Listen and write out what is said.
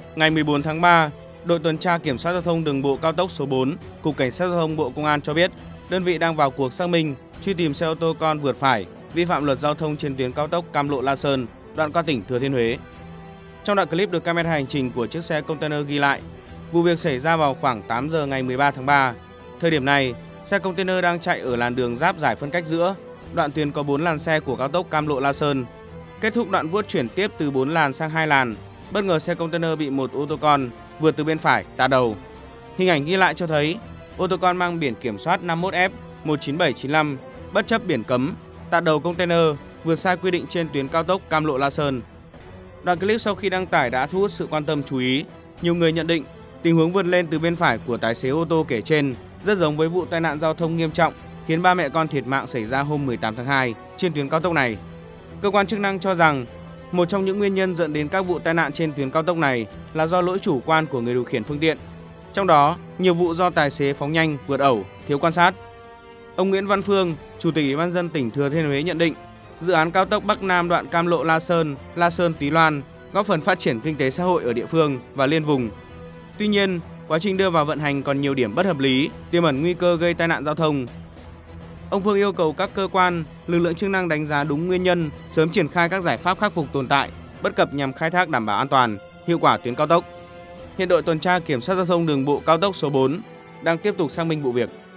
Ngày 14 tháng 3, đội tuần tra kiểm soát giao thông đường bộ cao tốc số 4, Cục Cảnh sát giao thông Bộ Công an cho biết, đơn vị đang vào cuộc xác minh, truy tìm xe ô tô con vượt phải, vi phạm luật giao thông trên tuyến cao tốc Cam Lộ - La Sơn, đoạn qua tỉnh Thừa Thiên Huế. Trong đoạn clip được camera hành trình của chiếc xe container ghi lại, vụ việc xảy ra vào khoảng 8 giờ ngày 13 tháng 3. Thời điểm này, xe container đang chạy ở làn đường giáp giải phân cách giữa, đoạn tuyến có 4 làn xe của cao tốc Cam Lộ - La Sơn. Kết thúc đoạn vuốt chuyển tiếp từ 4 làn sang 2 làn, bất ngờ xe container bị một ô tô con vượt từ bên phải tạt đầu. Hình ảnh ghi lại cho thấy ô tô con mang biển kiểm soát 51F19795 bất chấp biển cấm tạt đầu container vượt sai quy định trên tuyến cao tốc Cam Lộ - La Sơn. Đoạn clip sau khi đăng tải đã thu hút sự quan tâm chú ý. Nhiều người nhận định tình huống vượt lên từ bên phải của tài xế ô tô kể trên rất giống với vụ tai nạn giao thông nghiêm trọng khiến ba mẹ con thiệt mạng xảy ra hôm 18 tháng 2 trên tuyến cao tốc này. Cơ quan chức năng cho rằng một trong những nguyên nhân dẫn đến các vụ tai nạn trên tuyến cao tốc này là do lỗi chủ quan của người điều khiển phương tiện. Trong đó, nhiều vụ do tài xế phóng nhanh, vượt ẩu, thiếu quan sát. Ông Nguyễn Văn Phương, Chủ tịch Ủy ban nhân dân tỉnh Thừa Thiên Huế nhận định, dự án cao tốc Bắc Nam đoạn Cam Lộ - La Sơn - Túy Loan góp phần phát triển kinh tế xã hội ở địa phương và liên vùng. Tuy nhiên, quá trình đưa vào vận hành còn nhiều điểm bất hợp lý, tiềm ẩn nguy cơ gây tai nạn giao thông. Ông Phương yêu cầu các cơ quan, lực lượng chức năng đánh giá đúng nguyên nhân, sớm triển khai các giải pháp khắc phục tồn tại, bất cập nhằm khai thác đảm bảo an toàn, hiệu quả tuyến cao tốc. Hiện đội tuần tra kiểm soát giao thông đường bộ cao tốc số 4 đang tiếp tục xác minh vụ việc.